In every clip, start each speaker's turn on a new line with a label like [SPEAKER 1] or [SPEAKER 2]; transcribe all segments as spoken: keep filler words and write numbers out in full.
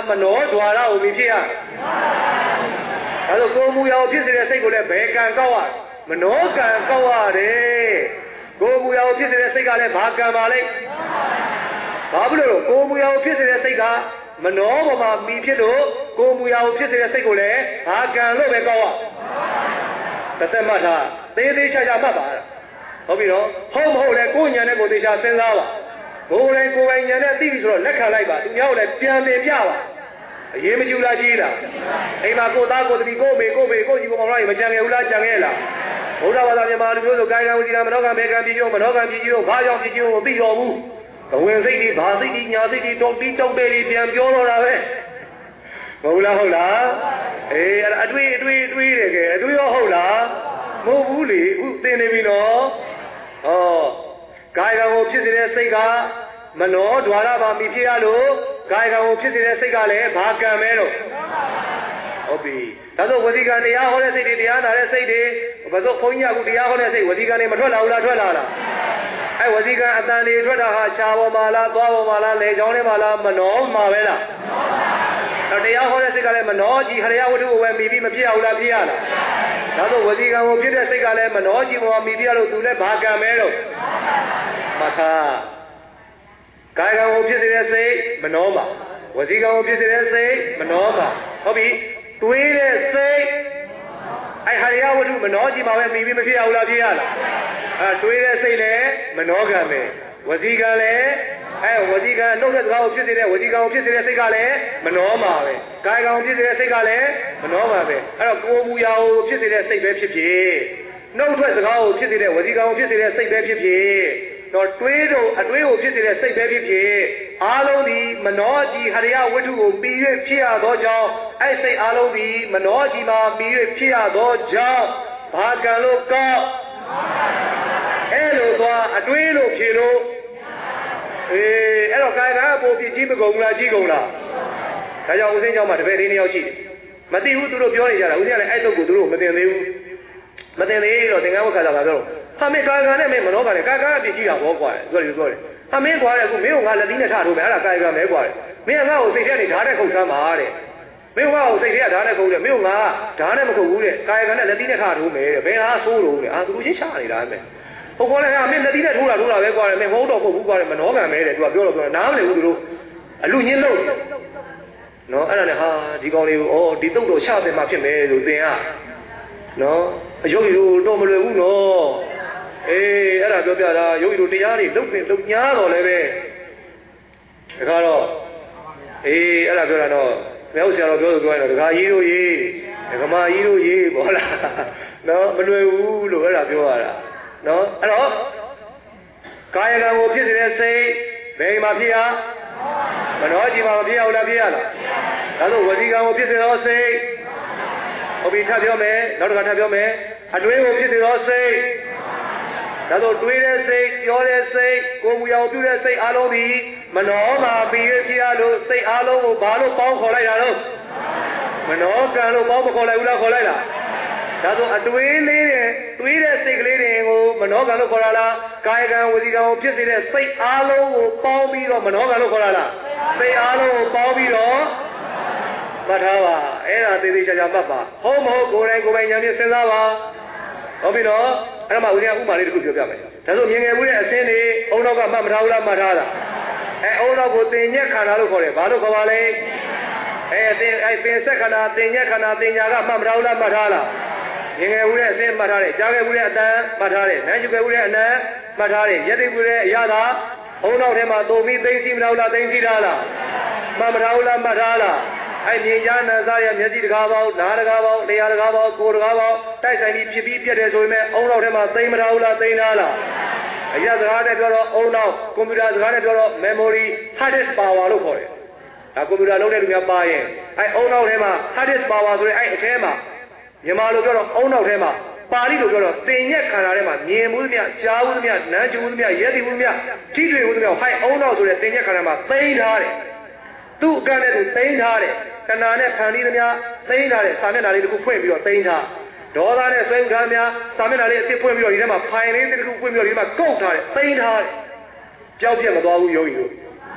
[SPEAKER 1] မနောဒွါရကိုမြည်ဖြစ်ရဒါဆိုကိုယ်မူရာကိုဖြစ်စေတဲ့စိတ်ကိုလည်းဘယ်ကံကောက်ရမနောကံကောက်ရတယ်ကိုယ်မူရာကိုဖြစ်စေတဲ့စိတ်ကလည်းဘာကံပါလိမ့်ဘာဖြစ်လို့ကိုယ်မူရာကိုဖြစ်စေတဲ့စိတ်ကမနောပေါ်မှာမြည်ဖြစ်လို့ကိုယ်မူရာကိုဖြစ်စေတဲ့စိတ်ကိုလည်းဘာကံလို့ပဲကောက်ရတစ်သက်မှတ်ထားသေးသေးချာချာမှတ်ပါဟုတ်ပြီနော်ဟုတ်မဟုတ်လဲကိုယ်ညာနဲ့ကိုယ်သေချာစဉ်းစားပါကိုယ်တိုင်ကိုယ်ပိုင်ညာနဲ့သိပြီဆိုတော့လက်ခံလိုက်ပါသူများကိုလည်းပြန်တင်ပြပါအရေးမကြီးလားကြီးလားအိမ်မှာကိုသားကိုတပီကိုမေကိုမေကိုကြီးကိုမောင်လိုက်မကြံခဲ့ဘူးလားကြံခဲ့လားဘုရားဘာသာမြန်မာလူမျိုးဆိုကာယကံဝစီကံမနောကံဘေကံပြည်ကျုံမနောကံပြည်ကျုံဘာကြောင့်ပြည်ကျုံကိုသိတော်ဘူးဘဝင်စိတ်ကြီးဘာစိတ်ကြီးညာစိတ်ကြီးတောက်ပြီးတောက်တယ်ပြန်ပြောတော့တာပဲမဟုတ်လားဟုတ်လားအေးအဲ့ဒါအတွေ့အတွေ့အတွေ့တယ်ကဲအတွေ့ရောဟုတ်လားမဟုတ်ဘူးလေအခုသင်နေပြီနော်ဟောကာယကံကိုဖြစ်စေတဲ့စိတ်ကမနောဒွါရပါမိဖြစ်ရလို့ကာယကံကိုဖြစ်စေတဲ့စိတ်ကလည်းဘာကံပဲတော့ဟုတ်ပြီဒါဆိုဝစီကံတရားဟောတဲ့စိတ်တွေတရားနာတဲ့စိတ်တွေဘယ်ဆိုခွန်ကြီးကအခုတရားဟောတဲ့စိတ်ဝစီကံတွေမထွက်လာဘူးလားထွက်လာလားအဲဝစီကံအတန်တွေထွက်တာဟာခြာပေါ်မှာလားသွားပေါ်မှာလားလေချောင်းထဲမှာလားမနောမှာပဲလားတော့တရားဟောတဲ့စိတ်ကလည်းမနောကြီးဟရိယဝတ္ထုကိုပဲမိပြီးမဖြစ်အောင်လားဖြစ်ရလားဒါဆိုဝစီကံကိုဖြစ်တဲ့စိတ်ကလည်းမနောကြီးပေါ်မှာမိပြီးရလို့သူလည်းဘာကံပဲတော့မသာကာယကံကိုဖြစ်စေတဲ့စိတ်မနောပါဝစီကံကိုဖြစ်စေတဲ့စိတ်မနောပါဟုတ်ပြီတွေးတဲ့စိတ်အဲဟရိယဝတ္ထုမနောကြီးမှာပဲမိပြီးမဖြစ်အောင်လားဖြစ်ရလားအဲတွေးတဲ့စိတ်လည်းမနောကံပဲဝစီကံလည်းအဲဝစီကံနှုတ်တဲ့စကားကိုဖြစ်စေတဲ့ဝစီကံကိုဖြစ်စေတဲ့စိတ်ကလည်းမနောမှာပဲကာယကံကိုဖြစ်စေတဲ့စိတ်ကလည်းမနောမှာပဲအဲ့တော့ကိုယ်မူရာကိုဖြစ်စေတဲ့စိတ်ပဲဖြစ်ဖြစ်နှုတ်ထွက်စကားကိုဖြစ်စေတဲ့ဝစီကံကိုဖြစ်စေတဲ့စိတ်ပဲဖြစ်ဖြစ်တော့တွေးတော့အတွေးကိုဖြစ်စေတဲ့စိတ်ပဲဖြစ်ဖြစ်အားလုံးဒီမနောကြီးဟရိယဝတ္ထုကိုပြီး၍ဖြစ်ရသောကြောင့်အဲ့စိတ်အားလုံးဒီမနောကြီးမှာပြီး၍ဖြစ်ရသောကြောင့်ဘာကံလို့ကောက်အဲ့လိုသွားအတွေးလို့ဖြေလို့အေးအဲ့တော့ကာယကံအပေါ်ဖြစ်ကြီးမကုန်ဘူးလားကြီးကုန်လားဒါကြောင့်ဦးစင်းကျောင်းမှာတပည့်လေးနှစ်ယောက်ရှိတယ်မသိဘူးသူတို့ပြောနေကြတာဦးစင်းကလည်းအဲ့တုတ်ကိုသူတို့မသိသေးဘူးမသိသေးတော့သင်္ကန်းဝတ်ခါတာပါပြောတော့ဟာမင်းကာယကံနဲ့မင်းမနောကံနဲ့ကာယကံအပြစ်ကြီးတာဘောကွာပြောတယ်ပြောတယ်ဟာမင်းကွာတယ်အခုမင်းကငါလက်သီးနဲ့ထထိုးမယ်အဲ့ဒါကာယကံပဲကွာတယ်မင်းကငါ့ကိုစိတ်ထဲနေဓာတ်နဲ့ခုတ်ဆမ်းပါတဲ့မင်းကငါ့ကိုစိတ်ထဲဓာတ်နဲ့ခုတ်တယ်မင်းကငါဓာတ်နဲ့မခုတ်ဘူးတဲ့ကာယကံနဲ့လက်သီးနဲ့ထထိုးမယ်တဲ့ဘယ်ဟာဆိုးလို့လဲအာသူတို့ချင်းချနေတာပဲဟုတ်ကောလည်းဟာမင်းလက်သီးနဲ့ထိုးတာထိုးတာပဲကွာတယ်မင်းမဟုတ်တော့မဟုတ်ဘူးကွာတယ်မနောကံပဲတဲ့သူကပြောတော့ပြောနားမလည်ဘူးသူတို့အလူညင်းလို့နော်အဲ့ဒါနဲ့ဟာဒီကောင်လေးကိုဩဒီတုတ်တော်ချတယ်မှဖြစ်မယ်လို့သင်ကနော်အယုတ်ရီတို့တော့မလွယ်ဘူးနော်အေးအဲ့ဒါပြောပြတာယုတ်ရီတို့တရားတွေလုတ်ပင်လုတ်ညားတော့လည်းပဲဒါကတော့အေးအဲ့ဒါပြောတာတော့မြောက်ဆရာတော်ပြောဆိုပြောရင်တော့ဒကာကြီးတို့ရေးဒကမာကြီးတို့ရေးပေါ့လားနော်မလွယ်ဘူးလို့အဲ့ဒါပြောရတာနော်အဲ့တော့ကာယကံကိုဖြစ်စေတဲ့စိတ်ဘယ်မှာဖြစ်ရမနောကြီးမှာမဖြစ်အောင်လားဖြစ်ရလားဒါဆိုဝစီကံကိုဖြစ်စေသောစိတ်ဟုတ်ပြီထပ်ပြောမယ်နောက်တစ်ခါထပ်ပြောမယ်အတွေးကိုဖြစ်စေသောစိတ်ဒါဆိုတွေးတဲ့စိတ်ပြောတဲ့စိတ်ကိုယ်မူရာကိုပြုတဲ့စိတ်အားလုံးဒီမနောမှာပြီးရဖြစ်ရလို့စိတ်အားလုံးကိုဘာလို့ပေါင်းခေါ်လိုက်တာတော့မနောကံလို့ပေါင်းမခေါ်လိုက်ဘူးလားခေါ်လိုက်လားဒါဆိုအတွေးလေးတွေတွေးတဲ့စိတ်ကလေးတွေကိုမနောကံလို့ခေါ်တာလားကာယကံဝစီကံကိုဖြစ်စေတဲ့စိတ်အားလုံးကိုပေါင်းပြီးတော့မနောကံလို့ခေါ်တာလားစိတ်အားလုံးကိုပေါင်းပြီးတော့မှတ်ထားပါအဲ့ဒါသေးသေးချာချာမှတ်ပါဟုတ်မဟုတ်ကိုယ်တိုင်ကိုယ်ပိုင်ဉာဏ်ဖြင့်စဉ်းစားပါဟုတ်ပြီနော်အဲ့ဒါမှဦးဇင်းကဥပမာလေးတစ်ခုပြောပြမယ်ဒါဆိုမြင်ငယ်မှုတဲ့အစင်းတွေအုံနောက်ကမှတ်မထားဘူးလားမှတ်ထားလားအဲအုံနောက်ကိုတင်ညက်ခန္ဓာလို့ခေါ်တယ်ဘာလို့ခေါ်ပါလဲအဲတင်အဲပင်ဆက်ခန္ဓာတင်ညက်ခန္ဓာတင်ညာကမှတ်မထားဘူးလားမှတ်ထားလားမြင်ငယ်မှုတဲ့အစင်းမှတ်ထားတယ်ကြားငယ်မှုတဲ့အတန်မှတ်ထားတယ်နားယူငယ်မှုတဲ့အနံမှတ်ထားတယ်ရက်သိမှုတဲ့အရာသာအုံနောက်ထဲမှာသုံးပြီးသိသိမလားလားသိသိထားလားမှတ်မထားဘူးလားမှတ်ထားလားအဲ့မြင်ရနာစားရမျက်စိတကားပေါင်းနားတကားပေါင်းနေရာတကားပေါင်းကိုယ်တကားပေါင်းတိုက်ဆိုင်ပြီးဖြစ်ပြီးပြတ်တယ်ဆိုရင်မဲ့အုံနောက်ထဲမှာသိမထားဘူးလားသိထားလားအရာစကားနဲ့ပြောတော့အုံနောက်ကွန်ပျူတာစကားနဲ့ပြောတော့ memory hard disk power လို့ခေါ်တယ်ဒါကွန်ပျူတာလုံးတဲ့လူများပါရင်အဲ့အုံနောက်ထဲမှာ hard disk power ဆိုရင်အဲ့အထဲမှာမြန်မာလိုပြောတော့အုံနောက်ထဲမှာပါဠိလိုပြောတော့တင်ညက်ခန္ဓာထဲမှာမြင်မှုသမျှကြားမှုသမျှနားကျူမှုသမျှရဲသိမှုသမျှထိတွေ့မှုသမျှဟိုက်အုံနောက်ဆိုတဲ့တင်ညက်ခန္ဓာမှာသိမ်းထားတယ်သူ့အကန့်နဲ့သူသိမ်းထားတယ်ခဏနဲ့ဖန်ပြီးသမျှသိမ်းထားတယ်စာမျက်နှာလေးတစ်ခုဖွင့်ပြီးတော့သိမ်းထားဒေါသနဲ့ဆွဲဥထားများစာမျက်နှာလေးအစ်စ်ဖွင့်ပြီးတော့ဒီထဲမှာဖိုင်လေးတစ်ခုဖွင့်ပြီးတော့ဒီမှာကုတ်ထားတယ်သိမ်းထားတယ်ပျောက်ပြက်မသွားဘူးယောဂီတို့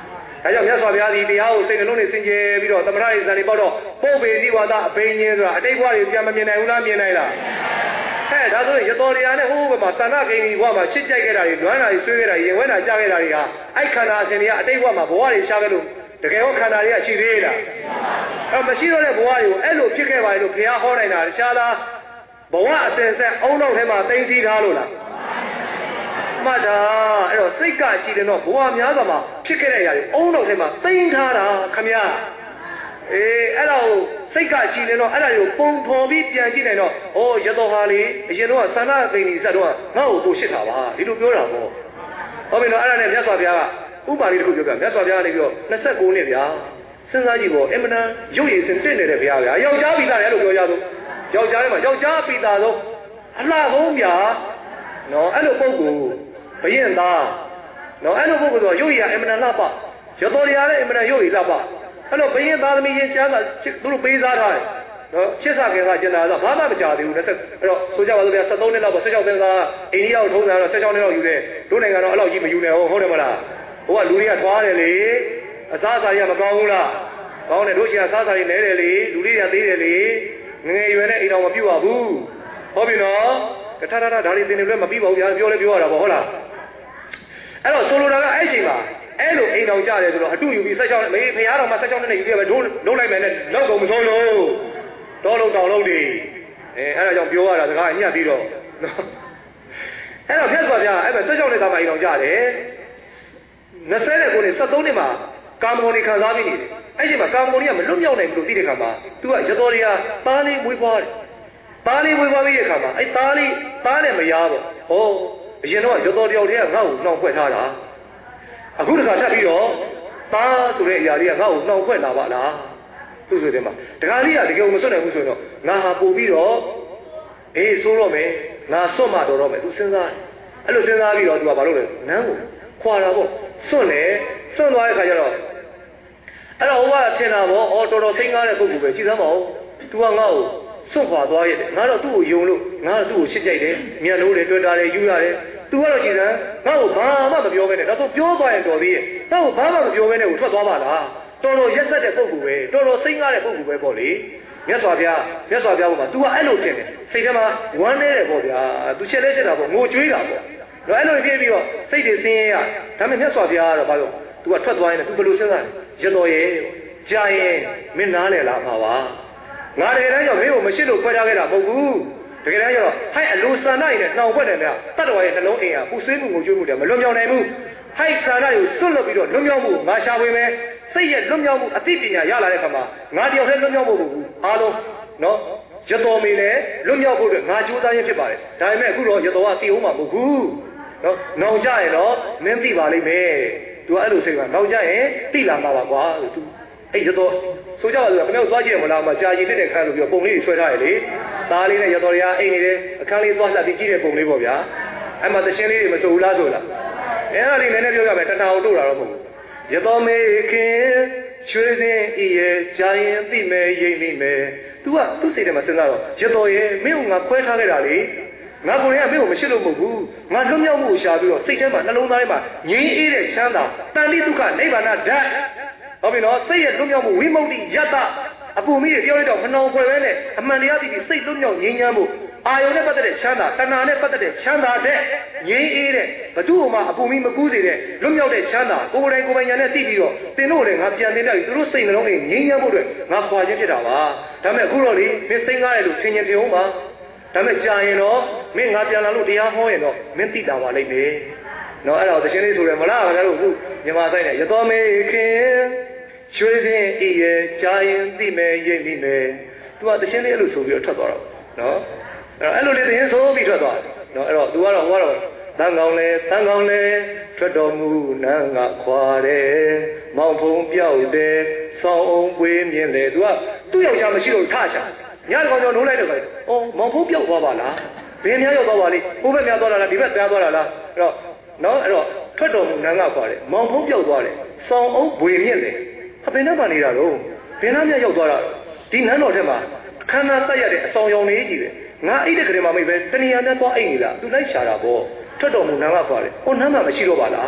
[SPEAKER 1] ဒါကြောင့်မြတ်စွာဘုရားဒီတရားကိုစိတ်နှလုံးနဲ့စင်ကြယ်ပြီးတော့သမထရိဇာတွေပေါ့တော့ပုပ္ပေနိဝါဒအဘိညာဉ်ဆိုတာအတိတ်ဘဝတွေပြန်မမြင်နိုင်ဘူးလားမြင်နိုင်လားဟဲ့ဒါဆိုရင်ရတော်တရားနဲ့ဟိုးဘက်မှာသန္တာဂိဏီဘဝမှာချစ်ကြိုက်ခဲ့တာတွေလွမ်းတာတွေဆွေးခဲ့တာတွေရင်ဝဲတာကြားခဲ့တာတွေကအဲ့ခန္ဓာအစဉ်တွေကအတိတ်ဘဝမှာဘဝတွေရှားခဲ့လို့တကယ်ရောခန္ဓာတွေကရှိသေးလားအဲ့မရှိတော့တဲ့ဘဝတွေကိုအဲ့လိုဖြစ်ခဲ့ပါလေလို့ဘုရားဟောနိုင်တာတခြားလားဘဝအစဉ်ဆက်အုံနောက်ထဲမှာသိသိထားလို့လားမှတ်တာအဲ့တော့စိတ်ကကြည်တယ်တော့ဘဝများစွာမှာဖြစ်ခဲ့တဲ့အရာတွေအုံနောက်ထဲမှာသိထားတာခမညာအေးအဲ့ဒါကိုစိတ်ကကြည်နေတော့အဲ့ဒါကိုပုံဖော်ပြီးပြန်ကြည့်နိုင်တော့ဩရတော်ဟာလေအရင်တော့သန္တာဂိဏီစက်တော့ငါ့ကိုကိုရှစ်တာပါဒီလိုပြောတာပေါ့ဟုတ်ပြီနော်အဲ့ဒါနဲ့မြတ်စွာဘုရားကဥပါလိတစ်ခုပြောပြမြတ်စွာဘုရားကနေပြီးတော့နှစ်ဆယ့်ကိုနှစ်ဗျာစဉ်းစားကြည့်ပေါ့အင်မတန်ရုပ်ရည်စင်တင့်နေတဲ့ဘုရားဗျာယောက်ျားပိသားတယ်လို့ပြောကြတော့ယောက်ျားထဲမှာယောက်ျားပိသားဆုံးအလှဆုံးဗျာနော်အဲ့လိုပုံကိုဘယင်သားနော်အဲ့လိုပုံကိုဆိုရုပ်ရည်ကအင်မတန်လှပရတော်တရားလည်းအင်မတန်ရုပ်ရည်လှပအဲ့တော့ဘယင်သားသမီးရင်ချမ်းသာသူတို့ပေးစားထားတယ်နော်ချစ်စာခင်ကကျင်လာတော့ဘာမှမကြသေးဘူးအဲ့တော့ဆိုကြပါစို့ဗျာ၁၃နှစ်လောက်ပေါ့၁၆နှစ်သားအိန္ဒိယကိုထုံးတာတော့၁၆နှစ်လောက်ယူတယ်တို့နိုင်ငံတော့အဲ့လောက်ကြီးမယူနိုင်ဘူးဟုတ်တယ်မလားဟိုကလူတွေကထွားတယ်လေအစားအစာတွေကမကောင်းဘူးလားကောင်းတယ်တို့ရှိအစားအစာတွေနဲတယ်လေလူတွေကသေးတယ်လေငငယ်ရွယ်နဲ့အိမ်တော်မပြုတ်ပါဘူးဟုတ်ပြီနော်တထထထဒါတွေသင်တယ်လည်းမပြီးပါဘူးဗျာပြောလဲပြောရတာပေါ့ဟုတ်လားအဲ့တော့ဆိုလိုတာကအဲ့ချိန်မှာအဲ့လိုအိမ်တော်ကြတယ်ဆိုတော့အတူယူပြီး၁၆မေးဖရားတော်မှာ၁၆နှစ်နဲ့ယူခဲ့ပဲတို့လုံးလိုက်မယ်နဲ့လောက်ကုန်မဆုံးလို့တော်လုံးတောင်လုံးတွေအဲအဲ့ဒါကြောင့်ပြောရတာစကားညှက်ပြီးတော့အဲ့တော့ဖြတ်သွားဗျာအဲ့မဲ့၁၆နှစ်သားမှအိမ်တော်ကြတယ်၂၀နဲ့ကိုနေ၁၃နှစ်မှာကာမဂုဏ်တွေခံစားပြီးနေတယ်အဲ့ဒီမှာကာမဂုဏ်တွေကမလွတ်မြောက်နိုင်ဘူးလို့သိတဲ့ခါမှာ तू ကရတော်တွေကသားလေးမွေးဖွားတယ်သားလေးမွေးဖွားပြီးတဲ့ခါမှာအဲ့သားလေးသားနဲ့မရပေါ့ဟောအရင်တော့ရတော်တယောက်တည်းကငါ့ကိုနှောင်ဖွဲ့ထားတာအခုတခါထပ်ပြီးတော့သားဆိုတဲ့အရာတွေကငါ့ကိုနှောင်ဖွဲ့လာပါလားသူ့ဆိုတဲ့မှာတခါလေးကတကယ်မစွန့်နိုင်ဘူးဆိုရင်တော့ငါဟာပို့ပြီးတော့အေးဆိုးတော့မယ်ငါစွန့်မှတော်တော့မယ် तू စဉ်းစားအဲ့လိုစဉ်းစားပြီးတော့ तू ကဘာလုပ်လဲနန်းကိုခွာတာပေါ့စွန့်တယ်စွန့်သွားတဲ့ခါကျတော့အဲ့တော့ဟိုကထင်တာပေါ့အော်တော်တော်စိမ့်ကားတဲ့ပုဂ္ဂိုလ်ပဲကြည်စမ်းပါဦး तू ကငါ့ကိုစွန့်ခွာသွားရတယ်ငါတော့သူ့ကိုယုံလို့ငါတော့သူ့ကိုရှစ်ကြိုက်တယ်မျက်လုံးတွေတွေ့တာတွေယူရတယ် तू ကတော့ကြည်စမ်းငါ့ကိုဘာမှမပြောဘဲနဲ့ဒါဆိုပြောသွားရင်တော်သေးရဲ့ငါ့ကိုဘာမှမပြောဘဲနဲ့ကိုထွက်သွားပါလားတော်တော်ရက်ဆက်တဲ့ပုဂ္ဂိုလ်ပဲတော်တော်စိမ့်ကားတဲ့ပုဂ္ဂိုလ်ပဲပေါ့လေမြတ်စွာဘုရားမြတ်စွာဘုရားက तू ကအဲ့လိုထင်တယ်စိတ်ထဲမှာဝမ်းနေတယ်ပေါ့ဗျာ तू ချက်လဲချက်တာပေါ့ငိုကြွေးတာပေါ့တော့အဲ့လိုဖြစ်ပြီးတော့စိတ်တွေဆင်းရဲရဒါပေမဲ့မြတ်စွာဘုရားကတော့ဘာလို့ तू ကထွက်သွားရင် तू ဘယ်လိုစဉ်းစားလဲရတော်ရဲ့ကြာရင်မင်းနားလည်လာမှာပါငါတကယ်တမ်းကျတော့မင်းကိုမရှိလို့ခွဲထားခဲ့တာမဟုတ်ဘူးတကယ်တမ်းကျတော့ဟဲ့အလိုဆန္ဒရည်နဲ့နှောင်ဖွက်တယ်ဗျာတတ္တဝါရဲ့နှလုံးအိမ်ဟာပူဆွေးမှုငိုကြွေးမှုတွေမလွတ်မြောက်နိုင်ဘူးဟဲ့ဆန္ဒကိုစွန့်လွတ်ပြီးတော့လွတ်မြောက်မှုငါရှာဖွေမယ်စိတ်ရဲ့လွတ်မြောက်မှုအသိပညာရလာတဲ့အခါမှာငါတယောက်တည်းလွတ်မြောက်ဖို့မဟုတ်ဘူးအားလုံးနော်ရတော်မီလည်းလွတ်မြောက်ဖို့အတွက်ငါကြိုးစားရင်းဖြစ်ပါတယ်ဒါပေမဲ့အခုတော့ရတော်ကသိအောင်မှာမဟုတ်ဘူးနော်နောင်ကြရင်တော့မင်းသိပါလိမ့်မယ်သူကအဲ့လိုစိတ်ကနောင်ကြရင်သိလာမှာပါကွာလို့သူအဲ့ရတော်ဆိုကြပါစို့ခင်ဗျားတို့သွားကြည့်ရမလားမကြာကြီးတဲ့ခန်းလို့ပြောပုံလေးတွေဆွဲထားရလေသားလေးနဲ့ရတော်တွေကအိမ်နေတယ်အခန်းလေးသွားလှပ်ပြီးကြည့်တဲ့ပုံလေးပေါ့ဗျာအဲ့မှာသရှင်လေးတွေမဆိုဘူးလားဆိုလားအဲ့ဒါလေးနည်းနည်းပြောရမယ်တဏှာကိုတို့တာတော့မဟုတ်ဘူးရတော်မေခင်ချွေးစင်းဤရဲ့ကြာရင်သိမယ်ရိပ်မိမယ် तू ကသူ့စိတ်ထဲမှာစဉ်းစားတော့ရတော်ရဲ့မင်းကငါခွဲထားခဲ့တာလေငါကိုယ်ကမင်းကိုမရှိလို့မဟုတ်ဘူးငါလွတ်မြောက်မှုကိုရှာပြီးတော့စိတ်ထဲမှာနှလုံးသားထဲမှာငြိမ်းအေးတဲ့ချမ်းသာတန်တိဒုက္ခနိဗ္ဗာန်ဓာတ်ဟုတ်ပြီနော်စိတ်ရဲ့လွတ်မြောက်မှုဝိမု ക്തി ယတ္တအပူမိတွေပြောလိုက်တော့မနှောင်ဖွယ်ပဲနဲ့အမှန်တရားသိပြီးစိတ်လွတ်မြောက်ငြိမ်းချမ်းမှုအာယုန်နဲ့ပတ်သက်တဲ့ချမ်းသာတဏှာနဲ့ပတ်သက်တဲ့ချမ်းသာတဲ့ငြိမ်းအေးတဲ့ဘသူ့မှအပူမိမကူးစေတဲ့လွတ်မြောက်တဲ့ချမ်းသာကိုယ်တိုင်ကိုယ်ပိုင်ညာနဲ့သိပြီးတော့သင်တို့လည်းငါပြန်တင်တယ်သူတို့စိတ်နှလုံးလေးငြိမ်းချမ်းဖို့အတွက်ငါခွာခြင်းဖြစ်တာပါဒါပေမဲ့အခုတော့လေမင်းစိတ်ကားတယ်လို့ထင်ရင်ထင်အောင်ပါဒါပေမဲ့ကြာရင်တော့မင်းငါပြန်လာလို့တရားဟောရင်တော့မင်းသိတာပါလိမ့်မယ်နော်အဲ့ဒါသရှင်လေးဆိုရမလားခင်ဗျားတို့အခုမြန်မာဆိုင်နဲ့ရတော်မေခင်ချွေးစင်းဤရဲ့ကြာရင်သိမယ်ရိပ်မိမယ်သူကသရှင်လေးအဲ့လိုဆိုပြီးတော့ထွက်သွားတော့နော်အဲ့လိုလေးသင်ဆိုပြီးထွက်သွားတယ်နော်အဲ့တော့သူကတော့ဟောတော့တန်ကောင်းလဲတန်ကောင်းလဲထွက်တော်မူနန်းကခွာတယ်မောင်ဖုံပြောက်တယ်ဆောင်းအောင်ပွေးမြင်တယ်သူကသူ့ယောက်ျားမရှိတော့ထချညကောင်ကျော်နိုးလိုက်တော့ပဲအော်မောင်ဖုံပြောက်သွားပါလားဘယ်များရောက်သွားပါလိဟိုဘက်များသွားတာလားဒီဘက်ပြန်သွားတာလားအဲ့တော့နော်အဲ့တော့ထွက်တော်မူနန်းကခွာတယ်မောင်ဖုံပြောက်သွားတယ်ဆောင်းအောင်ပွေးမြင်တယ်အပင်နဲ့ပါနေတာတော့ဘယ်နှမ်းမြရောက်သွားတာဒီနန်းတော်ထဲမှာခန္ဓာတက်ရတဲ့အဆောင်ရောင်လေးကြီးတယ်ငါအိတ်တဲ့ကလေးမှမိပဲတဏှာနဲ့သွားအိတ်နေလားသူလိုက်ရှာတာပေါ့ထွက်တော်မူနန်းကပါတယ်ဟိုနန်းမှာမရှိတော့ပါလား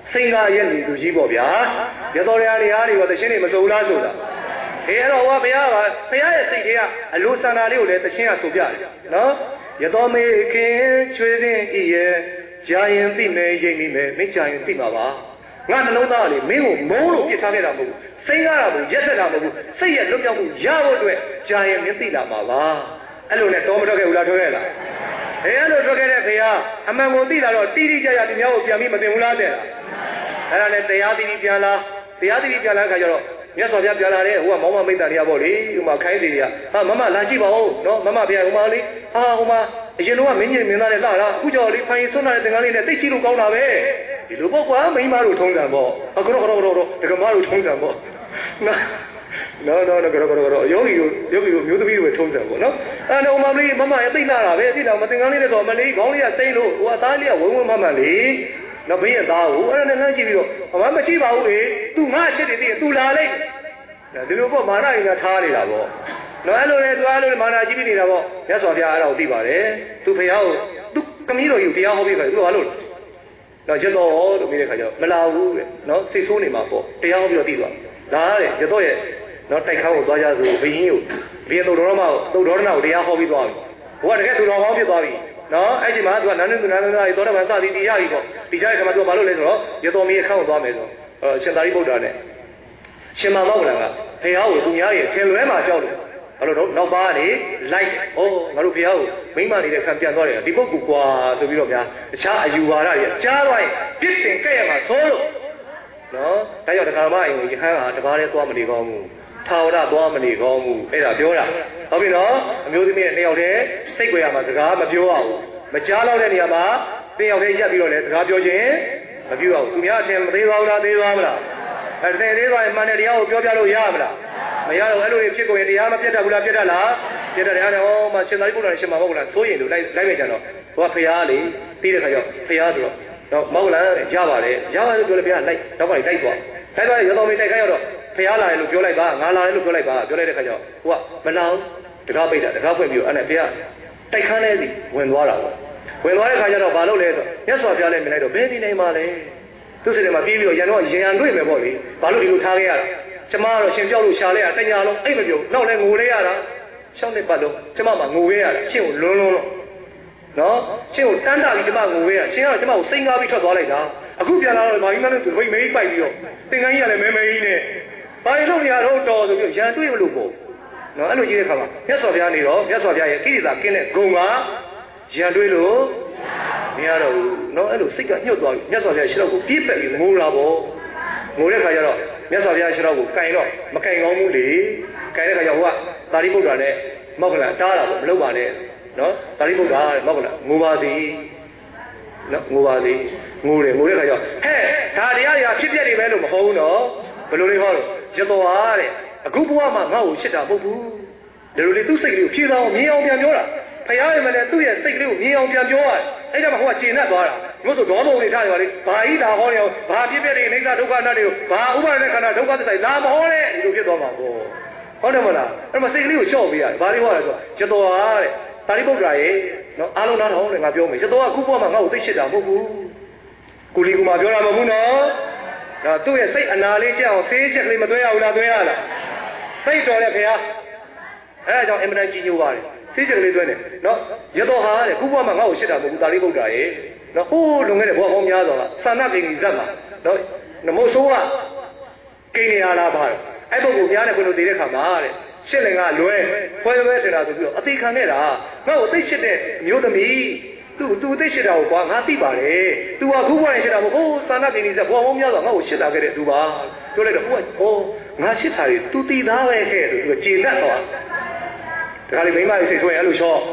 [SPEAKER 1] စိန်ကားရဲ့လူသူကြီးပေါ့ဗျာရတော်ရရတွေအားတွေကတခြင်းတွေမစိုးလားဆိုတာအေးအဲ့တော့ဟောဘုရားကဘုရားရဲ့စိတ်ထဲကအလိုဆန္ဒလေးကိုလည်းတခြင်းကဆိုပြတယ်နော်ရတော်မေခင်ချွေးခြင်းဤရဲ့ကြာရင်သိမယ်ရိပ်မိမယ်မကြာရင်သိမှာပါငါနှလုံးသားကလေမင်းကိုမုန်းလို့ပြစ်ထားခဲ့တာမဟုတ်ဘူးစိတ်ကားတာမဟုတ်ရက်သက်တာမဟုတ်ဘူးစိတ်ရဲ့လွတ်မြောက်မှုရဖို့အတွက်ကြာရင်မင်းသိလာမှာပါအဲ့လိုနဲ့တော်မထွက်ခဲ့ဘူးလားထွက်ခဲ့လားအေးအဲ့လိုထွက်ခဲ့တဲ့ဘုရားအမှန်ကိုသိလာတော့တိတိကျကျသူများကိုပြန်ပြီးမသိဘူးလားတဲ့လားအဲ့ဒါနဲ့တရားတိတိပြန်လာတရားတိတိပြန်လာခါကျတော့မြတ်စွာဘုရားပြန်လာတဲ့ဟိုကမောင်မမိတ်တန်တွေကပေါ့လေဟိုမှာခိုင်းစီတွေကဟာမမလာကြည့်ပါဦးနော်မမဘုရားဟိုမှာလေဟာဟိုမှာအရင်တော့မင်းကြီးမင်းသားနဲ့လာတာအခုကြော်လေးဖိုင်ဆွမ်းလာတဲ့သင်္ကန်းလေးနဲ့တိတ်ကြည့်လို့ကောင်းတာပဲဒီလိုပေါ့ကွာမိန်းမတို့ထုံးစံပေါ့အခုတော့တော့တော့ဒကမတို့ထုံးစံပေါ့နော်နော်နော်ကတော့ကတော့ယောဂီတို့ယောဂီတို့မျိုးသမီးတွေထုံးစံပေါ့နော်အဲ့တော့မမလေးမမရဲ့တိတ်လာတာပဲတိတ်လာမသင်္ကန်းလေးနဲ့ဆိုမလေးခေါင်းလေးကစိမ့်လို့ဟိုအသားလေးကဝင်းဝင်းမမှန်လေနော်ဘေးရဲ့သားကိုအဲ့ဒါနဲ့လှမ်းကြည့်ပြီးတော့ဘာမှမကြည့်ပါဘူးလေသူငါအချက်တွေသိရင်သူလာလိုက်ဒီလိုပေါ့မာနရင်ကထားနေတာပေါ့နော်အဲ့လိုလေသူအားလို့မာနကြီးပြီးနေတာပေါ့မြတ်စွာဘုရားအဲ့ဒါကိုသိပါတယ်သူဖះကိုသူကမီးတော်ကြီးတရားဟောပြီးခါသူကလို့နော်ရသောလို့ပြီးတဲ့ခါကျတော့မလာဘူးတဲ့နော်စိတ်ဆိုးနေမှာပေါ့တရားဟောပြီးတော့သိသွားလာတဲ့ရသောရဲ့နော်တိုက်ခန်းကိုသွားကြဆိုဘိင်းကိုဘိင်းတော်တော်မှသုတ်တော်နာကိုတရားဟောပြီးသွားပြီဘုရားတကယ်သူတော်ဟောဖြစ်သွားပြီနော်အဲ့ဒီမှာသူကနန်းနန်းနန်းနန်းသောတပန်စသည်တရားကြီးပေါ့ဒီကြားထဲမှာသူကဘာလို့လဲဆိုတော့ရသောမီးအခန်းကိုသွားမယ်ဆိုတော့အရှင်သာရိပုတ္တရာနဲ့ရှင်မောဂလန်ကဖះကိုသူများရဲ့ထင်လွဲမှာကြောက်တယ်ဘာလို့တော့နောက်ပါကနေလိုက်ဩငါတို့ဖះကိုမိမနေတဲ့ခံပြန်သွားတယ်ဒီပုဂ္ဂိုလ်ကွာဆိုပြီးတော့ဗျာတခြားအယူဝါဒတွေကြားသွားရင်ပြစ်တင်ကြက်ရမှာသို့လို့နော်ဒါကြောင့်တခါမှအရင်ရဟန်းဟာတပါးလေးသွားမနေကောင်းဘူးထာဝရသွားမနေကောင်းဘူးအဲ့ဒါပြောတာဟုတ်ပြီနော်အမျိုးသမီးရဲ့နှစ်ယောက်တည်းစိတ်ကြွယ်ရမှာစကားမပြောရဘူးမကြားတော့တဲ့နေရာမှာနှစ်ယောက်တည်းရက်ပြီးတော့လည်းစကားပြောခြင်းမပြုရဘူးသူများအထင်မသေးပါဘူးလားသေးပါမလားအဲ့ဒါသေးသွားရင်မှန်တဲ့တရားကိုပြောပြလို့ရမလားမရတော့အဲ့လိုဖြစ်ကုန်ရင်တရားမပြတ်တတ်ဘူးလားပြတ်တတ်လားပြတ်တတ်တယ်ဟာတော့မှရှင်သာရိပုတ္တရာရှင်မဟုတ်လားစိုးရင်လို့လိုက်လိုက်ပဲကြတော့ဟိုကဖះလေပြီးတဲ့ခါကျတော့ဖះဆိုတော့တော့မောက်လာရပါတယ်ရပါတယ်ပြောလေဖះလိုက်တော့ကနေတိုက်သွားတိုက်သွားရတော်မီတိုက်ခိုင်းရတော့ဖះလာတယ်လို့ပြောလိုက်ပါငါလာတယ်လို့ပြောလိုက်ပါပြောလိုက်တဲ့ခါကျတော့ဟိုကမလောင်တကားပိတ်တာတကားဖွင့်ပြီးတော့အဲ့နဲ့ဖះတိုက်ခန်းထဲစီဝင်သွားတာပေါ့ဝင်သွားတဲ့ခါကျတော့ဘာလုပ်လဲဆိုမြတ်စွာဘုရားလည်းမြင်လိုက်တော့ဘယ်ဒီနိုင်မှာလဲသူစိတ်ထဲမှာပြီးပြီးတော့ရန်တော့ရန်ရန်တွေ့မယ်ပေါ့လေဘာလို့ဒီလိုထားခဲ့ရတာကျမကတော့ရှင်ပြောက်လို့ရှာလဲရတညာလုံးအိတ်မပြုံနောက်လည်းငိုလဲရတာရှောင်းနေပတ်လုံးကျမမှငိုခဲ့ရတာရှင်ကိုလွန်းလွန်းလို့နော်ရှင်ကိုတန်းတာပြီးကျမငိုခဲ့ရရှင်ကတော့ကျမကိုစိန်ကားပြီးထွက်သွားလိုက်တာအခုပြန်လာတော့မာကြီးမနဲ့သူဝိမေးပိုက်ပြီးတော့သင်္ကန်းကြီးကလည်းမဲမဲကြီးနဲ့ဘာလို့ရတော့တော်ဆိုပြီးရန်တွေ့မလို့ပေါ့နော်အဲ့လိုကြီးတဲ့ခါမှာမြတ်စွာဘုရားနေတော့မြတ်စွာဘုရားရဲ့ကိရိတာကင်းတဲ့ဂုံကရန်တွေ့လို့မရတော့ဘူးနော်အဲ့လိုစိတ်ကညှို့သွားပြီမြတ်စွာဘုရားရှေ့တော့ကိုပြည့်ပက်ပြီးငိုတာပေါ့ငိုတဲ့ခါကျတော့မြတ်စွာဘုရားရှေ့တော့ကိုကင်တော့မကင်ကောင်းဘူးလေကင်တဲ့ခါကျဟိုကသာရိပုတ္တရာနဲ့မောက္ခလန်တားတာပေါ့မလုပ်ပါနဲ့နော်သာရိပုတ္တရာတဲ့မောက္ခလန်ငိုပါစီနော်ငိုပါစီငိုတယ်ငိုတဲ့ခါကျဟဲ့ဒါတရားတွေကဖြစ်ပြနေပဲလို့မဟုတ်ဘူးနော်ဘယ်လိုလေးဟောလို့ရတော်ဟာတဲ့အခုဘဝမှာငါ့ကိုရှစ်တာမဟုတ်ဘူးဒီလိုလေးသူ့စိတ်ကလေးကိုဖြေးအောင်မြင်အောင်ပြန်ပြောတာဖရားရဲ့မလဲသူ့ရဲ့စိတ်ကလေးကိုမြင်အောင်ပြန်ပြောရတယ်အဲ့ဒါမှဟိုကကျင်တတ်သွားတာမျိုးဆိုဒေါမုံနေထားတယ်ပါလေဘာဤတာဟောနေအောင်ဘာပြည့်ပြည့်နေအိဋ္ဌဒုက္ခနာတွေကိုဘာဥပါဒနဲ့ခန္ဓာဒုက္ခသစ္စာလာမဟောနဲ့ဒီလိုဖြစ်သွားမှာပေါ့ဟုတ်တယ်မလားအဲ့မှာစိတ်ကလေးကိုလျှော့ပေးရတယ်ဘာလို့ဟောလဲဆိုရတော်ဟာတဲ့သာရိပုတ္တရာရဲ့နော်အားလုံးနားထောင်တယ်ငါပြောမယ်ရတော်ကအခုဘဝမှာငါ့ကိုသိရှိတာမဟုတ်ဘူးကိုလီကူမှာပြောတာမဟုတ်ဘူးနော်ဒါသူ့ရဲ့စိတ်အနာလေးကြောက်အောင်သေးချက်ကလေးမသွဲရဘူးလားသွဲရလားစိတ်တော်တဲ့ခင်ဗျာအဲဒါကြောင့်အင်မတန်ကြီးညိုပါတယ်စိတ်ချက်ကလေးသွဲနေနော်ရတော်ဟာတဲ့ခုဘဝမှာငါ့ကိုရှိတာမဟုတ်ဘူးသာရိပုတ္တရာရဲ့နော်ဟိုးလုံခဲ့တဲ့ဘဝပေါင်းများစွာကသာနာကိန်းကြီးဇတ်မှာနော်နမောဆိုးကကိန်းနေရလားပါအဲ့ပုဂ္ဂိုလ်များနဲ့ဘယ်လိုတည်တဲ့ခါမှာတဲ့ရှစ်လင်ကလွဲဖွဲဖွဲထင်တာဆိုပြီးတော့အသေးခံနေတာငါ့ကိုသိချစ်တဲ့မျိုးသမီးသူ့သူသိချစ်တာကိုကွာငါသိပါတယ်သူကခုဘဝနဲ့ချစ်တာမဟုတ်ဟိုးသာနာကိန်းကြီးဇတ်ဘဝပေါင်းများစွာငါ့ကိုချစ်တာခဲ့တဲ့သူပါပြောလိုက်တော့ဟိုကဟောငါချစ်တာတွေသူတည်သားပဲခဲ့လို့သူကကျေနပ်သွားဒါကလေးမိမရဲ့စိတ်ဆိုရင်အဲ့လိုချော့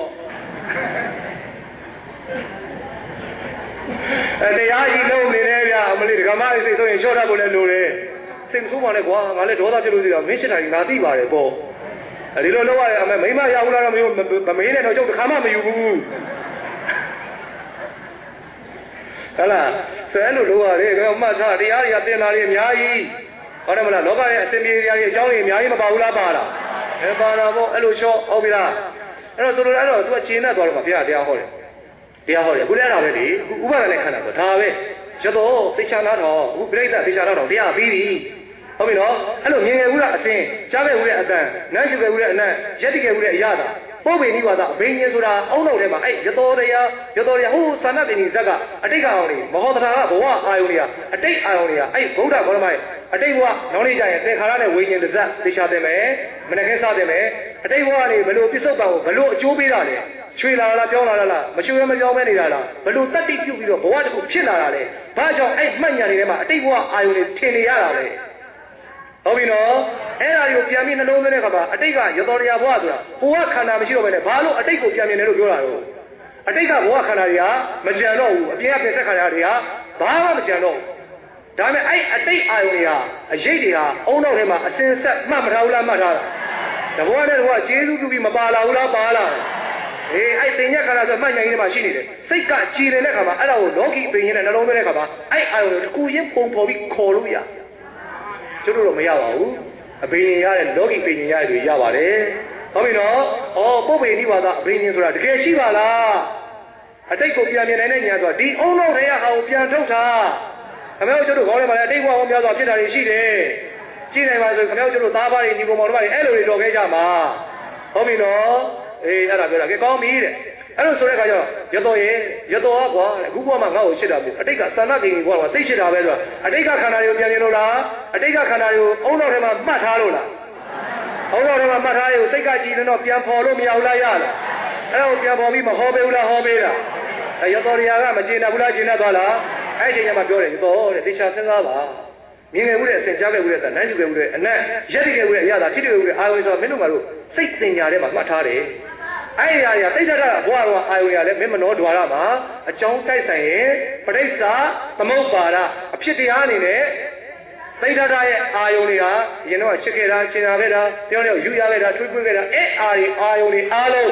[SPEAKER 1] အဲတရားကြီးလုံးနေတယ်ဗျာအမလေးဒကမရဲ့စိတ်ဆိုရင်ချော့တတ်ဖို့လည်းလိုတယ်စိတ်မဆိုးပါနဲ့ကွာငါလည်းဒေါသဖြစ်လို့စီတော့မင်းရှစ်တာကြီးငါသိပါတယ်ပေါ့အဲဒီလိုလုပ်ရတယ်အမေမိမရဘူးလားတော့မင်းမမင်းနဲ့တော့ကျုပ်တစ်ခါမှမယူဘူးဟဲ့လားဆိုအဲ့လိုလုပ်ရတယ်ကွာမှတ်ထားတရားတွေကသင်တာတွေအများကြီးဟုတ်တယ်မလားလောကရဲ့အစင်ပြေတရားတွေအကြောင်းတွေအများကြီးမပါဘူးလားပါလားအဲပါတာပေါ့အဲ့လိုချော့ဟုတ်ပြီလားအဲ့တော့ဆိုလိုအဲ့တော့သူကရှင်းနေသွားတော့မှဘုရားတရားဟောတယ်တရားဟောတယ်အခုလည်းအဲ့ဒါပဲလေဥပါဒနဲ့ခန္ဓာဆိုဒါပဲရတော့သိချာနာတော့အခုပြိဿသိချာနာတော့တရားပြီးပြီဟုတ်ပြီနော်အဲ့လိုမြင်ငယ်ဦးကအစင်းကြားခဲ့ဦးတဲ့အတန်နမ်းရှုခဲ့ဦးတဲ့အနံ့ရက်တိခဲ့ဦးတဲ့အရာသာပုပ္ပေနိဝါဒအဘိညာဉ်ဆိုတာအောင်းတော့ထဲမှာအဲ့ရတော်တရားရတော်တရားဟိုးသာဏတိနိဇက်ကအတိတ်ကအောင်နေမဟောတရာကဘဝအာယုန်တွေကအတိတ်အာယုန်တွေကအဲ့ဗုဒ္ဓဘောရမရဲ့အတိတ်ဘဝနောက်နေကြရင်သင်္ခါရနဲ့ဝိညာဉ်တစ်စက်သိချာတယ်မယ်မနက်ခင်းစတယ်မယ်အတိတ်ဘဝကနေဘလို့ပြစ္ဆုတ်ပံကိုဘလို့အကျိုးပေးတာလဲချွေလာလားပြောင်းလာလားမချွေမပြောင်းပဲနေတာလားဘလို့တတ္တိပြုတ်ပြီးတော့ဘဝတစ်ခုဖြစ်လာတာလဲဘာကြောင့်အဲ့မှတ်ညာတွေထဲမှာအတိတ်ဘဝအာယုန်တွေထင်နေရတာလဲဟုတ်ပြီနော်အဲ့ဒါကိုပြန်ပြီးနှလုံးသွင်းတဲ့အခါမှာအတိတ်ကရတော်တရားဘဝဆိုတာဘဝခန္ဓာမရှိတော့ဘဲနဲ့ဘာလို့အတိတ်ကိုပြန်မြင်တယ်လို့ပြောတာတော့အတိတ်ကဘဝခန္ဓာတွေကမကြံတော့ဘူးအပြင်ကပြင်ဆက်ခန္ဓာတွေကဘာမှမကြံတော့ဘူးဒါပေမဲ့အဲ့အတိတ်အာယုန်တွေဟာအရေးတွေဟာအုံနောက်ထဲမှာအစင်ဆက်မှတ်မထားဘူးလားမှတ်ထားတာတဘောနဲ့တော့ကျေးဇူးပြုပြီးမပါလာဘူးလားပါလာအေးအဲ့တင်ညက်ခန္ဓာဆိုမှတ်ဉာဏ်ကြီးထဲမှာရှိနေတယ်စိတ်ကကြည်နေတဲ့အခါမှာအဲ့ဒါကိုလောကီပင်ရင်းနဲ့နှလုံးသွင်းတဲ့အခါမှာအဲ့အာယုန်ကိုတစ်ခုချင်းပုံဖော်ပြီးခေါ်လို့ရကျတို့တော့မရပါဘူးအဘိညာဉ်ရတဲ့လောကီပင်ညာရတွေရပါတယ်ဟုတ်ပြီနော်ဩပုပ္ပေနိဝါဒအဘိညာဉ်ဆိုတာတကယ်ရှိပါလားအတိတ်ကိုပြန်မြင်နိုင်တဲ့ဉာဏ်ဆိုတာဒီအုံနောက်ထဲကဟာကိုပြန်ထုတ်တာခင်ဗျားတို့ကျတို့ခေါင်းထဲမှာလည်းအတိတ်ဘဝဟောများစွာဖြစ်တာတွေရှိတယ်ကြည့်နိုင်ပါဆိုခင်ဗျားတို့ကျတို့သားပါတွေညီကောင်မောင်တို့ပါတွေအဲ့လိုတွေတော်ခဲ့ကြမှာဟုတ်ပြီနော်အေးအဲ့ဒါပြောတာကဲကောင်းပြီတဲ့အဲ့လိုဆိုတဲ့အခါကျတော့ရတော်ရဲ့ရတော်ကကွာအခုဘဝမှာငါ့ကိုရှစ်တာဘူးအတိတ်ကသန္နကိန်းဘဝမှာသိရှစ်တာပဲဆိုတာအတိတ်ကခန္ဓာတွေကိုပြန်မြင်လို့လားအတိတ်ကခန္ဓာတွေကိုအုံနောက်ထဲမှာမှတ်ထားလို့လားအုံနောက်ထဲမှာမှတ်ထားရုံစိတ်ကကြည်နေတော့ပြန်ဖော်လို့မရဘူးလားရလားအဲ့ဒါကိုပြန်ဖော်ပြီးမဟောပေးဘူးလားဟောပေးတာအဲရတော်တရားကမကျေနပ်ဘူးလားကျေနပ်သွားလားအဲ့ဒီချိန်မှာပြောတယ်ရတော်တဲ့တေချာစဉ်းစားပါမြင်ခဲ့ဦးတဲ့အစဉ်ကြားခဲ့ဦးတဲ့နန်းယူခဲ့ဦးတဲ့အနက်ရက်တည်ခဲ့ဦးတဲ့အရာသာဖြစ်ခဲ့ဦးတဲ့အာယုံဆိုတော့မင်းတို့ကလို့စိတ်တင်ညာထဲမှာမှတ်ထားတယ်အဲ့ဒီအရာတိတ်တရဘဝတော်အာယုံရလဲမင်းမနောဒွါရမှာအကြောင်းတိုက်ဆိုင်ရင်ပဋိစ္စသမုပ္ပါဒအဖြစ်တရားအနေနဲ့တိတ်တရရဲ့အာယုံတွေဟာရင်တော့ချစ်ခဲ့တာချင်တာခဲ့တာပြောနေယူရခဲ့တာထွေးပွေးခဲ့တာအဲ့အာရီအာယုံတွေအားလုံး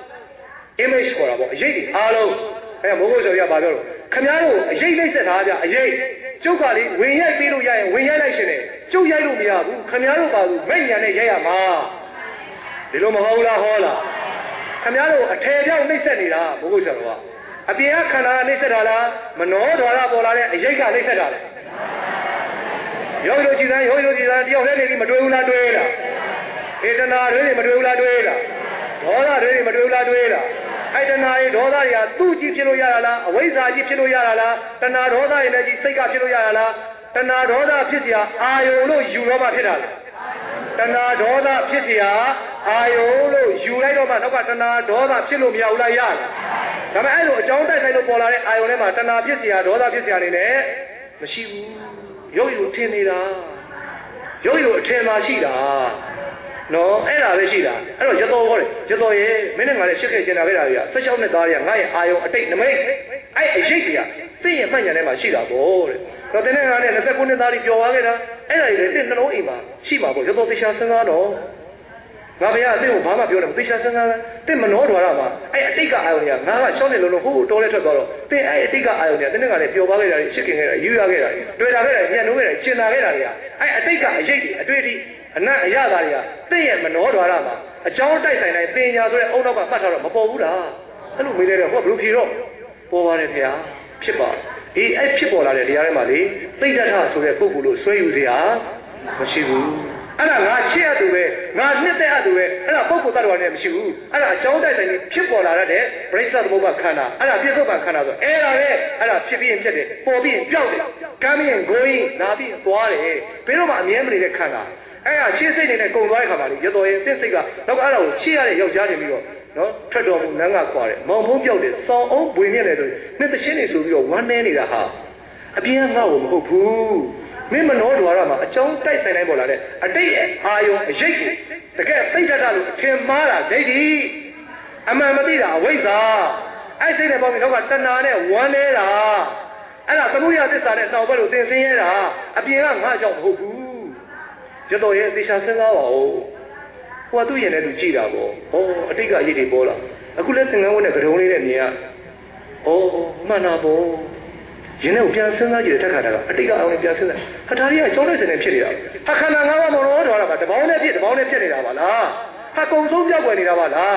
[SPEAKER 1] image ခေါ်တာပေါ့အရေးတွေအားလုံးအဲ့မိုးမိုးဆိုရပါပြောလို့ခင်ဗျားတို့အရေးလိုက်ဆက်ထားကြအရေးကျုပ်ကလေဝင်ရိုက်ပြီးလို့ရရင်ဝင်ရိုက်လိုက်ရှင်တယ်ကျုပ်ရိုက်လို့မရဘူးခင်ဗျားတို့ပါဘူးမဲ့ညာနဲ့ရိုက်ရမှာဒီလိုမဟုတ်ဘူးလားဟောလားခင်ဗျားတို့အထယ်ပြောင်းနှိမ့်ဆက်နေတာဘုဟုဆရာတော်ကအပြင်ကခန္ဓာနှိမ့်ဆက်တာလားမနောဒွါရပေါ်လာတဲ့အရေးကနှိမ့်ဆက်တာလေယောဂီတို့ကြည်စမ်းယောဂီတို့ကြည်စမ်းတယောက်တည်းနေပြီးမတွေ့ဘူးလားတွေ့လားဧတနာတွေမတွေ့ဘူးလားတွေ့လားဒေါသတွေမတွေ့ဘူးလားတွေ့လားအဲ့တဏှာတွေဒေါသတွေကသူ့ကြည့်ဖြစ်လို့ရတာလားအဝိဇ္ဇာကြီးဖြစ်လို့ရတာလားတဏှာဒေါသတွေလည်းကြီးစိတ်ကဖြစ်လို့ရတာလားတဏှာဒေါသဖြစ်เสียအာယုံလို့ယူတော့မှဖြစ်တာလေတဏှာဒေါသဖြစ်เสียအာယုံလို့ယူလိုက်တော့မှနောက်ကတဏှာဒေါသဖြစ်လို့မရဘူးလားရလားဒါပေမဲ့အဲ့လိုအကြောင်းတိုက်ဆိုင်လို့ပေါ်လာတဲ့အာယုံထဲမှာတဏှာဖြစ်เสียဒေါသဖြစ်เสียနေနဲ့မရှိဘူးရုပ်ရည်ကိုထင်နေတာရုပ်ရည်ကိုအထင်မှရှိတာနော်အဲ့ဒါပဲရှိတာအဲ့တော့ရတော်ဟောတယ်ရတော်ရဲ့မင်းနဲ့ငါလည်းရှစ်ခဲ့ကျင်တာခဲ့တာတွေကဆက်ချောင်းနဲ့သားတွေကငါရဲ့အာယုံအတိတ်နမိတ်အဲ့အရေးတွေကသိရင်မှတ်ညာထဲမှာရှိတာပေါ့တဲ့တော့တင်းနဲ့ငါနဲ့29နှစ်သားတွေပျော်သွားခဲ့တာအဲ့ဒါတွေလည်းတင်းနှလုံးအိမ်မှာရှိမှာပေါ့ရတော်သေချာစဉ်းစားတော့ငါဘုရားအသိကိုဘာမှပြောတယ်သေချာစဉ်းစားတင်းမနှောထွားတာမှာအဲ့အတိတ်ကအာယုံတွေကငါကရှောင်းနေလို့လို့ဟိုးတော်လဲထွက်သွားတော့တင်းအဲ့အတိတ်ကအာယုံတွေကတင်းနဲ့ငါလည်းပျော်သွားခဲ့တာတွေရှစ်ခင်ခဲ့တာယူရခဲ့တာတွေတွေ့တာခဲ့တာညှဉ်းနှိုးခဲ့တာကျင်တာခဲ့တာတွေကအဲ့အတိတ်ကအရေးတွေအတွေ့အထိအနတ်အရသာတွေကသိရဲ့မနှောထွားတာမှာအကြောင်းတိုက်ဆိုင်တိုင်းတင်ညာဆိုတဲ့အုံနောက်ကမှတ်ထားတော့မပေါ်ဘူးလားအဲ့လိုမေးတယ်တော့ဟောဘယ်လိုဖြေတော့ပေါ်ပါတယ်ခင်ဗျာဖြစ်ပါအေးအဲ့ဖြစ်ပေါ်လာတဲ့တရားထဲမှာလေသိတ္တထဆိုတဲ့ပုဂ္ဂိုလ်လို့ဆွဲယူစရာမရှိဘူးအဲ့ဒါငါချစ်ရသူပဲငါနှစ်သက်ရသူပဲအဲ့ဒါပုဂ္ဂိုလ်တ attva နဲ့မရှိဘူးအဲ့ဒါအကြောင်းတိုက်ဆိုင်ပြီးဖြစ်ပေါ်လာတဲ့ပရိစ္ဆေသမုပ္ပါခန္ဓာအဲ့ဒါပြစ္ဆုတ်ပါခန္ဓာဆိုအဲ့ဒါပဲအဲ့ဒါဖြစ်ပြီးရင်ဖြစ်တယ်ပေါ်ပြီးရင်ပြောက်တယ်ကမ်းပြီးရင်ဂိုးရင်နာပြီးရင်သွားတယ်ဘယ်တော့မှအမြဲမနေတဲ့ခန္ဓာအဲ့ဒါရှင်းစိတ်နေနဲ့ကုံသွားတဲ့ခါမှာလေရတော်ရဲ့သစ်စိတ်ကနောက်ကအဲ့ဒါကိုရှင်းရတဲ့ယောက်ျားနေပြီးတော့နော်ထွက်တော်မူနန်းကခွာတယ်မောင်ဖုံးပြောက်တယ်စောင်းအောင်ပွေမြက်တယ်ဆိုရင်နှစ်သချင်းနေဆိုပြီးတော့ဝမ်းနေနေတာဟာအပြင်ကငါ့ကိုမဟုတ်ဘူးမင်းမနှောထွားရမှာအကြောင်းတိုက်ဆိုင်တိုင်းပေါ်လာတဲ့အတိတ်အာယုံအရေးကိုတကယ်သိတ္တတလို့အထင်မှားတာဒိဋ္ဌိအမှန်မသိတာအဝိဇ္ဇာအဲ့စိတ်နဲ့ပေါင်းပြီးနောက်ကတဏှာနဲ့ဝမ်းနေတာအဲ့ဒါသမုဒယသစ္စာနဲ့တောက်ဘက်လို့သင်ဆင်းရဲတာအပြင်ကငါ့ကြောင့်မဟုတ်ဘူးရတော်ရဲ့သေချာစဉ်းစားပါဦးဟိုကသူ့ရင်နဲ့သူကြည့်တာပေါ့ဟောအတိတ်ကအရေးတွေပေါ်လာအခုလဲသင်္ကန်းဝတ်နဲ့ကတုံးလေးနဲ့မြင်ရဩမှန်တာပေါ့ရင်နဲ့ပြန်စဉ်းစားကြည့်တဲ့တက်ခါတာကအတိတ်ကအအောင်ပြန်စဉ်းစားဟာဒါတွေကကျောင်းတဲ့စင်နဲ့ဖြစ်နေတာဟာခန္ဓာငါးပါးမလို့တော်တာကတပေါင်းနဲ့ဖြစ်တပေါင်းနဲ့ဖြစ်နေတာပါလားဟာကုံဆုံးပြောက်ွယ်နေတာပါလား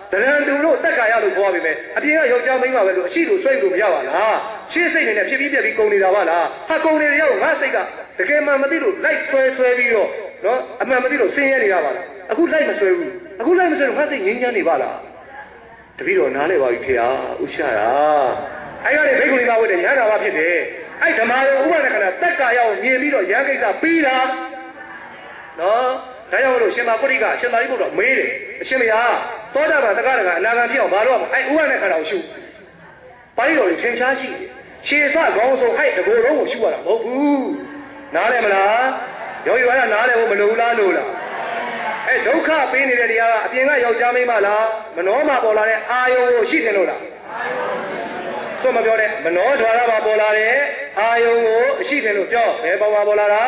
[SPEAKER 1] တရံတူလို့တက်ကရလို့ခေါ်ပြီမယ်အပြင်ကယောက်ျားမိန်းမပဲလို့အရှိလို့ဆွဲလို့မရပါလားရှင်းစိတ်နေနဲ့ဖြစ်ပြီးပြက်ပြီးကုန်နေတာပါလားဟာကုန်နေရောက်ငါစိတ်ကတကယ်မှမသိလို့လိုက်ဆွဲဆွဲပြီးတော့နော်အမှန်မသိလို့ဆင်းရဲနေတာပါလားအခုလိုက်မဆွဲဘူးအခုလိုက်မဆွဲတော့ငါစိတ်ငြိမ်းချမ်းနေပါလားတပည့်တော်နားလဲပါပြီဖေဟာဥရှာတာအဲ့ရတဲ့ဘိက္ခုနီမဝတ်တဲ့ရဟန္တာဘာဖြစ်တယ်အဲ့ဓမ္မရောဥပဒကနာတက်ကရောက်မြင်ပြီးတော့ရဟန်းကိစ္စပြီးတာနော်ဒါကြောင့်မလို့ရှင်မပုရိကအရှင်သာရိပုတ္တရာမေးတယ်အရှင်မယားသောတာပန်တက္ကရာကအနာဂံဖြစ်အောင်ဘာလို့ရမလဲအဲ့ဥပဒကနာကိုရှုပါဠိတော်ကိုသင်္ချားရှိတယ်ခြေစခေါင်းဆုံးဟိုက်တကိုယ်လုံးကိုရှုရတာမဟုတ်ဘူးနားလဲမလားယောဂီကနားလဲဖို့မလိုဘူးလားလို့လားအဲဒုက္ခပေးနေတဲ့တရားကအပြင်ကယောက်ျားမိန်းမလားမနှောမှာပေါ်လာတဲ့အာယုံကိုရှိတယ်လို့လားဆိုမပြောတဲ့မနှောဓာရမှာပေါ်လာတဲ့အာယုံကိုအရှိတယ်လို့ပြောဘယ်ပေါ်မှာပေါ်လာတာ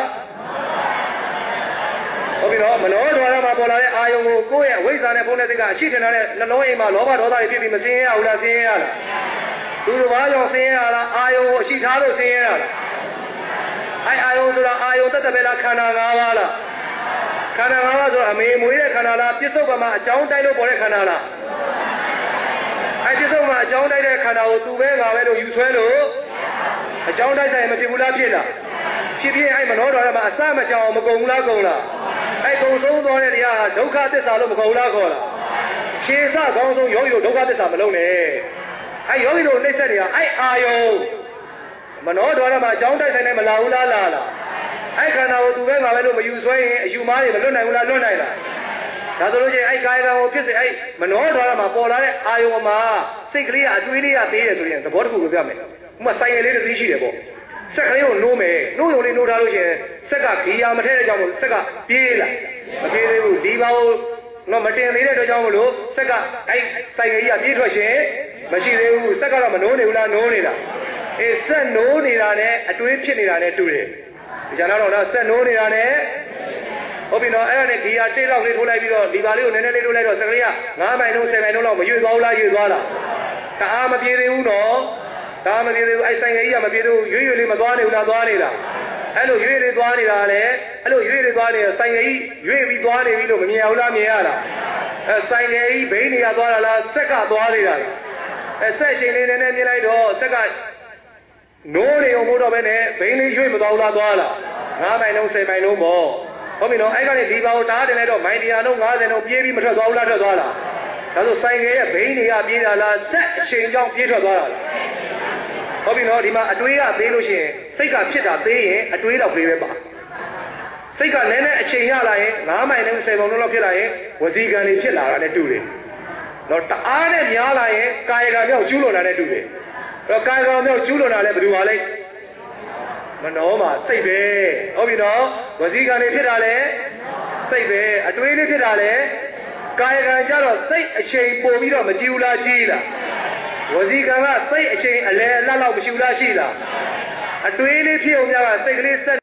[SPEAKER 1] ဟုတ်ပြီနော်မနှောဓာရမှာပေါ်လာတဲ့အာယုံကိုကိုယ့်ရဲ့ဝိဇ္ဇာနဲ့ဘုန်းနဲ့စိတ်ကအရှိတယ်တဲ့နှလုံးအိမ်မှာလောဘဒေါသတွေဖြစ်ပြီးမစင်းရဘူးလားစင်းရလားသူတို့ဘာကြောင့်ဆင်းရဲရလားအာယုံကိုအရှိထားလို့ဆင်းရဲရလားအဲအာယုံဆိုတာအာယုံတတ်တယ်ပဲလားခန္ဓာ၅ပါးလားခန္ဓာ၅ပါးဆိုတာအမေမွေးတဲ့ခန္ဓာလားပြစ္ဆုတ်ပမှာအကြောင်းတိုက်လို့ပေါ်တဲ့ခန္ဓာလားအဲပြစ္ဆုတ်မှာအကြောင်းတိုက်တဲ့ခန္ဓာကိုသူပဲငါပဲလို့ယူဆွဲလို့အကြောင်းတိုက်ဆိုင်မဖြစ်ဘူးလားဖြစ်လားဖြစ်ဖြစ်အဲမနောတော်ရမှာအစမကြောင်မကုန်ဘူးလားကုန်လားအဲကုန်ဆုံးသွားတဲ့တရားဟာဒုက္ခသစ္စာလို့မကုန်ဘူးလားခေါ်လားခြေစကောင်းဆုံးယောဂီတို့ဒုက္ခသစ္စာမလုံးနဲ့အဲယောဂီတို့နှိမ့်ဆက်နေတာအဲအာယုံမနောတော်ရမှာအကြောင်းတိုက်ဆိုင်နေမလာဘူးလားလားလားအဲခန္ဓာကိုသူပဲငါပဲလို့မယူဆွဲရင်အယူမားတွေမလွတ်နိုင်ဘူးလားလွတ်နိုင်လားဒါဆိုလို့ချင်းအဲကာယကံကိုဖြစ်စေအဲမနောတော်ရမှာပေါ်လာတဲ့အာယုံမှာစိတ်ကလေးကအတွေးလေးကသေးတယ်ဆိုရင်သဘောတခုကိုပြမယ်ဥပမာဆိုင်ရလေးတစ်စီးရှိတယ်ပေါ့ဆက်ကလေးကိုနိုးမယ်နိုးရုံလေးနိုးထားလို့ရှိရင်ဆက်ကဂီယာမထဲတဲ့ကြောင့်မို့ဆက်ကပြေးလာမပြေးသေးဘူးဒီပါကိုတော့မတင်သေးတဲ့အတွက်ကြောင့်မို့လို့ဆက်ကအဲဆိုင်ရကြီးကပြေးထွက်ရှင်မရှိသေးဘူးဆက်ကတော့မနိုးနေဘူးလားနိုးနေတာအေးဆက်နိုးနေတာနဲ့အတွေးဖြစ်နေတာနဲ့တူတယ်ဒီကျန်တော့တော့ဆက်နိုးနေတာနဲ့ဟုတ်ပြီနော်အဲ့ဒါနဲ့ဒီဟာတိတ်တော့လေးထိုးလိုက်ပြီးတော့ဒီပါလေးကိုနည်းနည်းလေးထိုးလိုက်တော့စကလေးကငါးမိုင်လုံးဆယ်မိုင်လုံးလောက်မရွေ့သွားဘူးလားရွေ့သွားလားတအားမပြေသေးဘူးနော်တအားမပြေသေးဘူးအဲ့ဆိုင်ကြီးကမပြေသေးဘူးရွေ့ရွေ့လေးမသွားနေဘူးလားသွားနေတာအဲ့လိုရွေ့လေးသွားနေတာလေအဲ့လိုရွေ့လေးသွားနေဆိုင်ကြီးရွေ့ပြီးသွားနေပြီလို့မမြင်ရဘူးလားမြင်ရလားအဲဆိုင်ကြီးဘိန်းနေရသွားတာလားဆက်ကသွားနေတာလားအဲဆက်ရှင်လေးနည်းနည်းမြင်လိုက်တော့ဆက်ကနိုးနေအောင်မို့တော့ပဲနဲ့ဘိန်းလေးရွေ့မသွားဘူးလားသွားလားငါးမိုင်လုံးဆယ်မိုင်လုံးပေါ့ဟုတ်ပြီနော်အဲ့ကနေဒီပါကိုတားတင်လိုက်တော့မိုင်တရားလုံး၅၀လုံးပြေးပြီးမထွက်သွားဘူးလားထွက်သွားလားဒါဆိုဆိုင်ငယ်ရဲ့ဘိန်းတွေကပြေးတာလားဆက်အချိန်ကြောင့်ပြေးထွက်သွားတာလားဟုတ်ပြီနော်ဒီမှာအတွေးကသေးလို့ရှိရင်စိတ်ကဖြစ်တာသေးရင်အတွေးတော့ပြေးပဲပါစိတ်ကနည်းနည်းအချိန်ရလာရင်ငါးမိုင်လုံးဆယ်မိုင်လုံးလောက်ဖြစ်လာရင်ဝစီကံတွေဖြစ်လာတာနဲ့တူတယ်တော့တအားနဲ့များလာရင်ကာယကံမြောက်ကျူးလွန်တာနဲ့တူတယ်တော့ကာယကံမြောက်ကျူးလွန်တာလည်းဘယ်သူပါလဲမနှောမှာစိတ်ပဲဟုတ်ပြီနော်ဝစီကံတွေဖြစ်တာလည်းစိတ်ပဲအတွေးလေးဖြစ်တာလည်းကာယကံကြတော့စိတ်အချိန်ပို့ပြီးတော့မကြည့်ဘူးလားကြည့်လားဝစီကံကစိတ်အချိန်အလဲအလတ်လောက်မရှိဘူးလားရှိလားအတွေးလေးဖြစ်အောင်များကစိတ်ကလေးဆက်